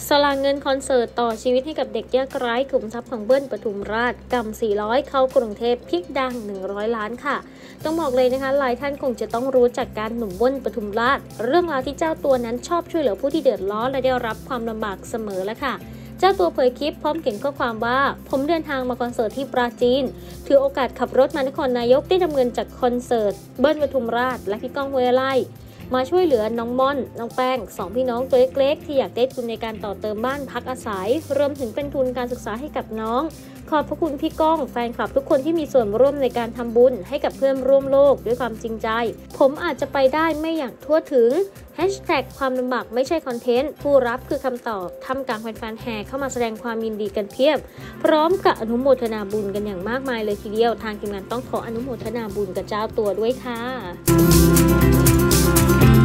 สละเงินคอนเสิร์ตต่อชีวิตให้กับเด็กยากไร้ขุมทรัพย์ของเบิ้ลปทุมราชกำ400เข้ากรุงเทพพลิกดัง100ล้านค่ะต้องบอกเลยนะคะหลายท่านคงจะต้องรู้จักการหนุ่มเบิ้ลปทุมราชเรื่องราวที่เจ้าตัวนั้นชอบช่วยเหลือผู้ที่เดือดร้อนและได้รับความลำบากเสมอแล้วค่ะเจ้าตัวเผยคลิปพร้อมเขียนข้อความว่าผมเดินทางมาคอนเสิร์ตที่ปราจีนถือโอกาสขับรถมานครนายกได้นำเงินจากคอนเสิร์ตเบิ้ลปทุมราชและพี่ก้อง ห้วยไร่มาช่วยเหลือน้องม่อนน้องแป้ง2พี่น้องตัวเล็กๆที่อยากได้ทุนในการต่อเติมบ้านพักอาศัยรวมถึงเป็นทุนการศึกษาให้กับน้องขอบพระคุณพี่ก้องแฟนคลับทุกคนที่มีส่วนร่วมในการทำบุญให้กับเพื่อนร่วมโลกด้วยความจริงใจผมอาจจะไปได้ไม่อย่างทั่วถึงความลำบากไม่ใช่คอนเทนต์ผู้รับคือคำตอบทำกลางแฟนๆแห่เข้ามาแสดงความยินดีกันเพียบพร้อมกับอนุโมทนาบุญกันอย่างมากมายเลยทีเดียวทางทีมงานต้องขออนุโมทนาบุญกับเจ้าตัวด้วยค่ะ